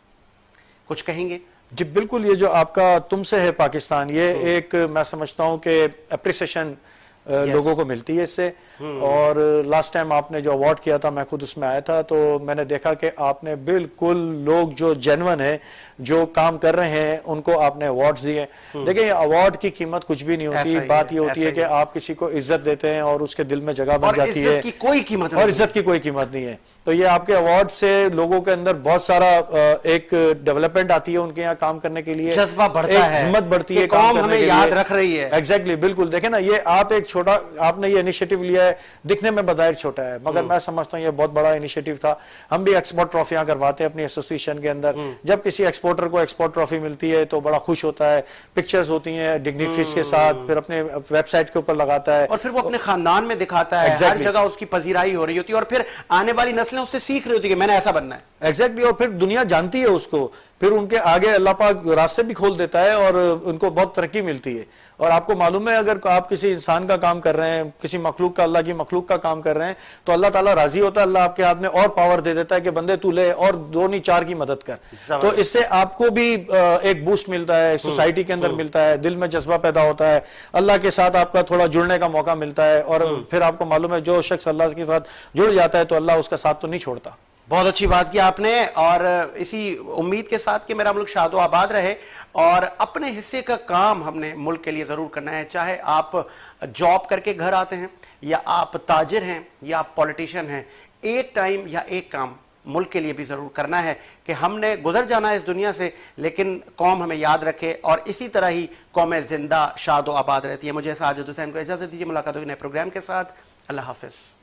कुछ कहेंगे? जी बिल्कुल, ये जो आपका तुमसे है पाकिस्तान, ये एक मैं समझता हूं कि अप्रिसिएशन yes. लोगों को मिलती है इससे। hmm. और लास्ट टाइम आपने जो अवार्ड किया था, मैं खुद उसमें आया था, तो मैंने देखा कि आपने बिल्कुल लोग जो जेन्युइन है, जो काम कर रहे हैं, उनको आपने अवार्ड्स दिए। hmm. देखिए, अवार्ड की कीमत कुछ भी नहीं होती, बात ये होती है, है कि आप किसी को इज्जत देते हैं और उसके दिल में जगह बन जाती है, की कोई कीमत और इज्जत की कोई कीमत नहीं है। तो ये आपके अवार्ड से लोगों के अंदर बहुत सारा एक डेवलपमेंट आती है, उनके यहाँ काम करने के लिए जज्बा बढ़ता है, हिम्मत बढ़ती है, काम हमें याद रख रही है। एग्जैक्टली, बिल्कुल। देखे ना, ये आप एक छोटा आपने ये इनिशिएटिव लिया है, दिखने में बजाय छोटा है, मगर मैं समझता हूँ ये बहुत बड़ा इनिशिएटिव था। हम भी एक्सपोर्ट ट्रॉफियां करवाते हैं अपनी एसोसिएशन के अंदर। जब किसी एक्सपोर्टर को एक्सपोर्ट ट्रॉफी मिलती है तो बड़ा खुश होता है, पिक्चर्स होती हैं डिग्निटरीज के साथ, फिर अपने वेबसाइट के ऊपर लगाता है और फिर वो अपने खानदान में दिखाता है, exactly. हर जगह उसकी पजीराई हो रही होती है और फिर आने वाली नस्लें उससे सीख रही होती है कि मैंने ऐसा बनना है। एग्जैक्टली exactly, और फिर दुनिया जानती है उसको, फिर उनके आगे अल्लाह पाक रास्ते भी खोल देता है और उनको बहुत तरक्की मिलती है। और आपको मालूम है, अगर आप किसी इंसान का काम कर रहे हैं, किसी मखलूक का, अल्लाह की मखलूक का काम कर रहे हैं, तो अल्लाह ताला राजी होता है, अल्लाह आपके हाथ में और पावर दे देता है कि बंदे तू ले और दो नहीं चार की मदद कर। तो इससे आपको भी एक बूस्ट मिलता है, सोसाइटी के अंदर मिलता है, दिल में जज्बा पैदा होता है, अल्लाह के साथ आपका थोड़ा जुड़ने का मौका मिलता है। और फिर आपको मालूम है, जो शख्स अल्लाह के साथ जुड़ जाता है तो अल्लाह उसका साथ तो नहीं छोड़ता। बहुत अच्छी बात की आपने, और इसी उम्मीद के साथ कि मेरा मुल्क शादो आबाद रहे और अपने हिस्से का काम हमने मुल्क के लिए जरूर करना है। चाहे आप जॉब करके घर आते हैं, या आप ताजिर हैं, या आप पॉलिटिशियन हैं, एक टाइम या एक काम मुल्क के लिए भी जरूर करना है कि हमने गुजर जाना है इस दुनिया से, लेकिन कौम हमें याद रखे और इसी तरह ही कौमें जिंदा शादो आबाद रहती है। मुझे साजिद हुसैन को इजाजत दीजिए, मुलाकात होगी नए प्रोग्राम के साथ। अल्लाह हाफिज।